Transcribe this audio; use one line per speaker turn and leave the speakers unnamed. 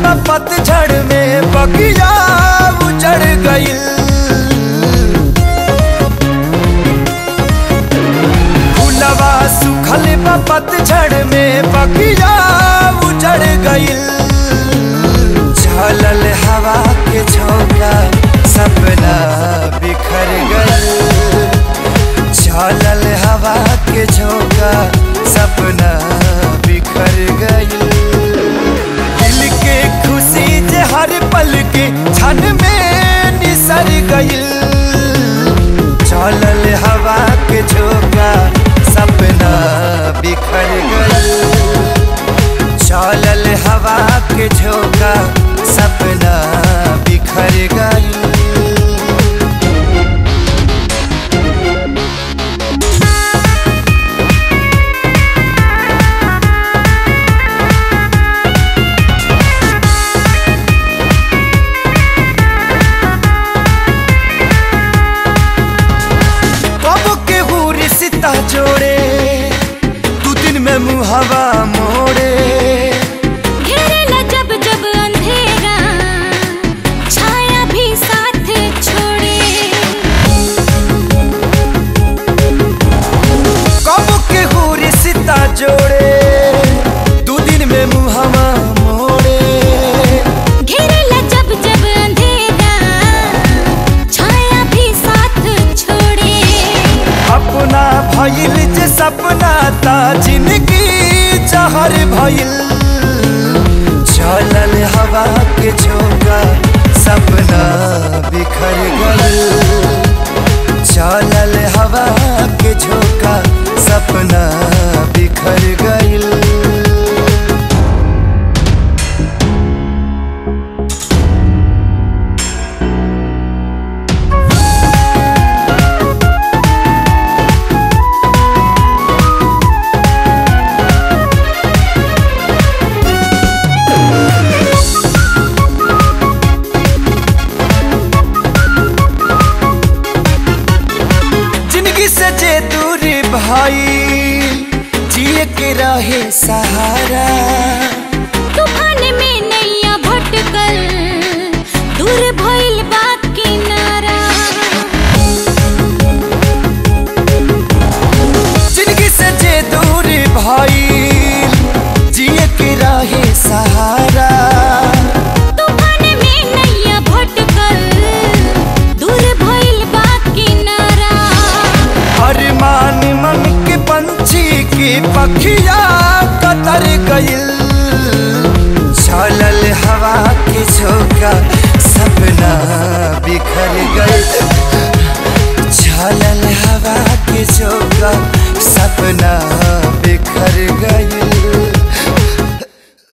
बा पतझड़ में बगिया उजड़ गइल। फूलवा सुखल बा पतझड़ में बगिया उजड़ गइल। झलल हवा के झोंका सपना बिखर गइल। झलल हवा के झोंका सपना बिखर गइल। दिल के खुशी जे हर पल के क्षण में निसर गइल। झलल हवा के झोंका सपना बिखर गइल। झलल हवा के झोंका सपना बिखर गइल। जोड़े तू दिन में मुहावा मोड़े।
घेरेला जब जब अंधेरा छाया भी साथ छोड़े।
कब के हो रिश्ता जोड़े तू दिन में मुहावा मोड़े।
घेरेला जब जब अंधेरा छाया भी साथ छोड़े।
अपना भइल जे सपना ता जिंदगी जहर भइल। झलल हवा के झोंका सपना बिखर गइल। झलल हवा के झोंका सपना बिखर गइल। से दूरी भाई जिए के रहे सहारा।
तूफान में नैया भटकल दूर भइल बा किनारा।
जिंदगी से जे दूरी भाई